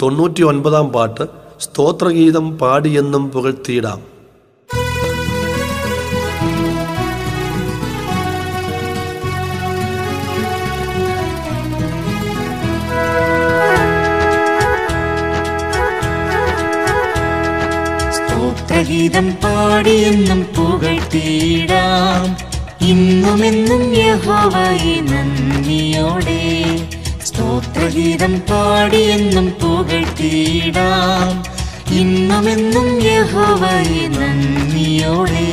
99 പാട്ട് സ്തോത്രഗീതം പാടിയെന്നും പുകഴ്ത്തിയിടാം. സ്തോത്രഗീതം പാടിയെന്നും പുകഴ്ത്തിയിടാം, ഇന്നുമെന്നും യഹോവയെ നന്ദിയോടെ. സ്തോത്രഗീതം പാടിയെന്നും പുകഴ്ത്തിയിടാം, ഇന്നുമെന്നും യഹോവയെ നന്ദിയോടെ.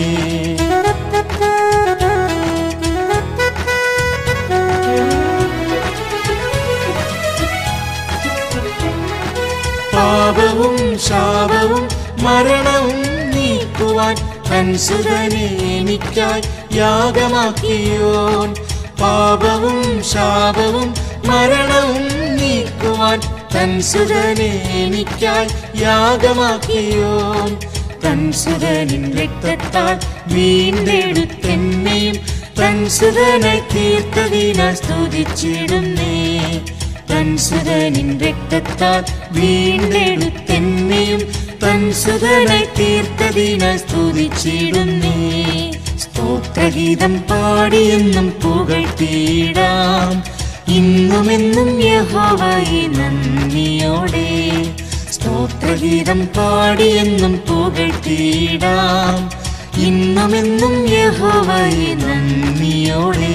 പാപവും ശാപവും മരണവും നീക്കുവാൻ തൻ സുതനെ എനിക്കായി യാഗമാക്കിയോൻ. പാപവും ശാപവും മരണവും നീക്കുവാൻ തൻ സുതനെ എനിക്കായി യാഗമാക്കിയോൻ. തൻ സുതനിൻ രക്തത്താൽ വീണ്ടെടുത്തെന്നെയും തൻ സുതനായി തീർത്തതിനാൽ സ്തുതിച്ചിടുന്നേ. തൻ സുതനിൻ രക്തത്താൽ വീണ്ടെടുത്തെന്നെയും തൻ സുതനായി തീർത്തതിനാൽ സ്തുതിച്ചിടുന്നേ. സ്തോത്രഗീതം പാടിയെന്നും പുകഴ്ത്തിയിടാം, ഇന്നുമെന്നും യഹോവയെ നന്ദിയോടെ. സ്തോത്രഗീതം പാടിയെന്നും പുകഴ്ത്തിയിടാം, ഇന്നുമെന്നും യഹോവയെ നന്ദിയോടെ.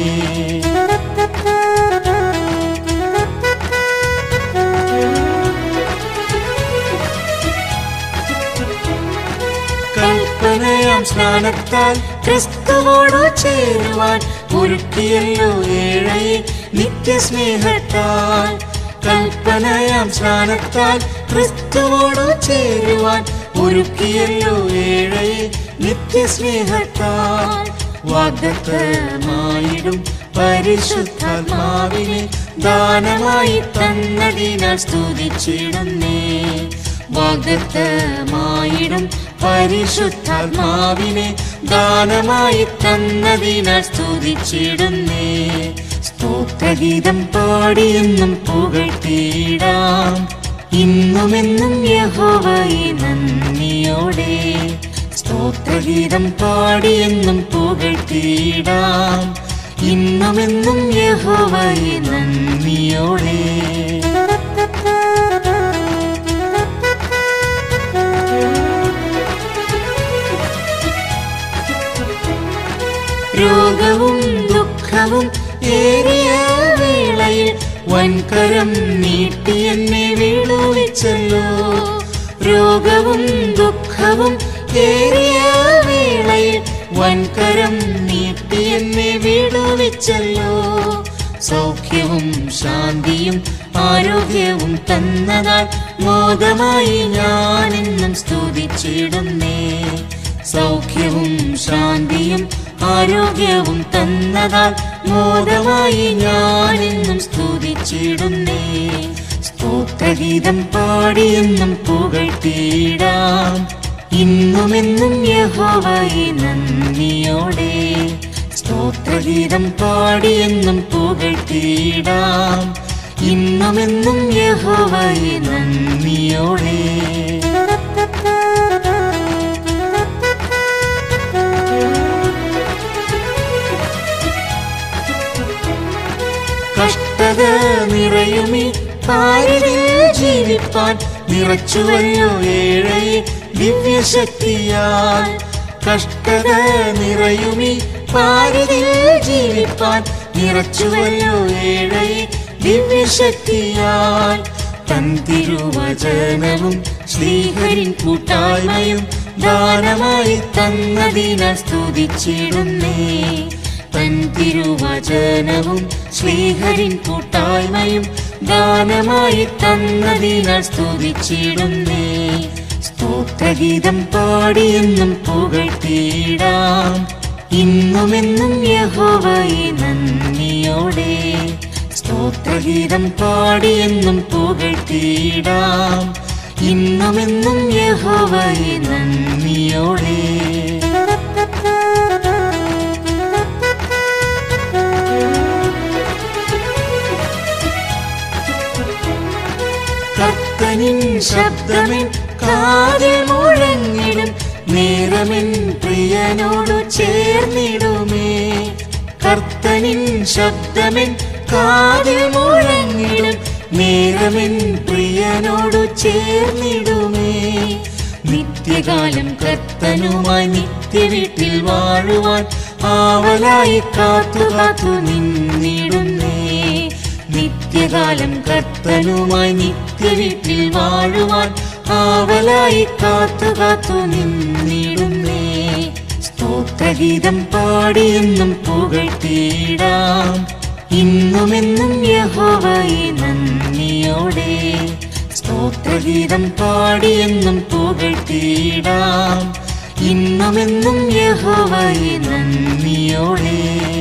കൽപ്പനയാം സ്നാനത്താൽ ക്രിസ്തുവോടു ചേരുവാൻ ഒരുക്കിയല്ലോ ഏഴയെ നിത്യസ്നേഹത്താൽ. കൽപ്പനയാം സ്നാനത്താൽ ക്രിസ്തുവോടു ചേരുവാൻ ഒരുക്കിയല്ലോ ഏഴയെ നിത്യസ്നേഹത്താൽ. വാഗ്ദത്തമായിടും പരിശുദ്ധാത്മാവിനെ ദാനമായി തന്നതിനാൽ സ്തുതിച്ചിടുന്നേ. വാഗ്ദത്തമായിടും പരിശുദ്ധാത്മാവിനെ ദാനമായി തന്നതിനാൽ സ്തുതിച്ചിടുന്നേ. സ്തോത്രഗീതം പാടിയെന്നും പുകഴ്ത്തിയിടാം, ഇന്നുമെന്നും യഹോവയെ നന്ദിയോടെ. സ്തോത്രഗീതം പാടിയെന്നും പുകഴ്ത്തിയിടാം, ഇന്നുമെന്നും യഹോവയെ നന്ദിയോടെ. രോഗവും ദുഃഖവും ഏറിയ വേളയിൽ വൻകരം നീട്ടി എന്നെ വിടുവിച്ചല്ലോ. രോഗവും ദുഃഖവും ഏറിയ വേളയിൽ വൻകരം നീട്ടി എന്നെ വിടുവിച്ചല്ലോ. സൗഖ്യവും ശാന്തിയും ആരോഗ്യവും തന്നതാൽ മോദമായി ഞാനെന്നും സ്തുതിച്ചിടുന്നേ. സൗഖ്യവും ശാന്തിയും ആരോഗ്യവും തന്നതാൽ മോദമായി ഞാനെന്നും സ്തുതിച്ചിടുന്നേ. സ്തോത്രഗീതം പാടിയെന്നും പുകഴ്ത്തിയിടാം, ഇന്നുമെന്നും യഹോവയെ നന്ദിയോടെ. സ്തോത്രഗീതം പാടിയെന്നും പുകഴ്ത്തിയിടാം, ഇന്നുമെന്നും യഹോവയെ നന്ദിയോടെ. കഷ്ടത നിറയുമീ പാരിതിൽ ജീവിപ്പാൻ നിറച്ചുവല്ലോ ഏഴയെ ദിവ്യശക്തിയാൽ. കഷ്ടത നിറയുമീ പാരിതിൽ ജീവിപ്പാൻ നിറച്ചുവല്ലോ ഏഴയെ ദിവ്യശക്തിയാൽ. തൻ തിരുവചനവും ശ്രീഹരിൻ കൂട്ടായ്മയും ദാനമായി തന്നതിനാൽ സ്തുതിച്ചിടുന്നേ. തൻ തിരുവചനവും ശ്രീഹരിൻ കൂട്ടായ്മയും ദാനമായി തന്നതിനാൽ സ്തുതിച്ചിടുന്നേ. സ്തോത്രഗീതം പാടിയെന്നും പുകഴ്ത്തിയിടാം, ഇന്നുമെന്നും യഹോവയെ നന്ദിയോടെ. സ്തോത്രഗീതം പാടിയെന്നും പുകഴ്ത്തിയിടാം, ഇന്നുമെന്നും യഹോവയെ നന്ദിയോടെ. കർത്തനിൻ ശബ്ദമെൻ കാതിൽ മുഴങ്ങിടും നേരമെൻ പ്രിയനോടു ചേർന്നിടുമേ. കർത്തനിൻ ശബ്ദമെൻ കാതിൽ മുഴങ്ങിടും നേരമെൻ പ്രിയനോടു ചേർന്നിടുമേ. നിത്യകാലം കർത്തനുമായി നിത്യവീട്ടിൽ വാഴുവാൻ ആവലായി കാത്തു കാത്തു നിന്നിടുന്നേ. നിത്യകാലം കർത്തനുമായി നിത്യവീട്ടിൽ വാഴുവാൻ ആവലായി കാത്തു കാത്തു നിന്നിടുന്നേ. സ്തോത്രഗീതം പാടിയെന്നും പുകഴ്ത്തിയിടാം ഇന്നുമെന്നും യഹോവയെ നന്ദിയോടെ. സ്തോത്രഗീതം പാടിയെന്നും പുകഴ്ത്തിയിടാം ഇന്നുമെന്നും യഹോവയെ നന്ദിയോടെ.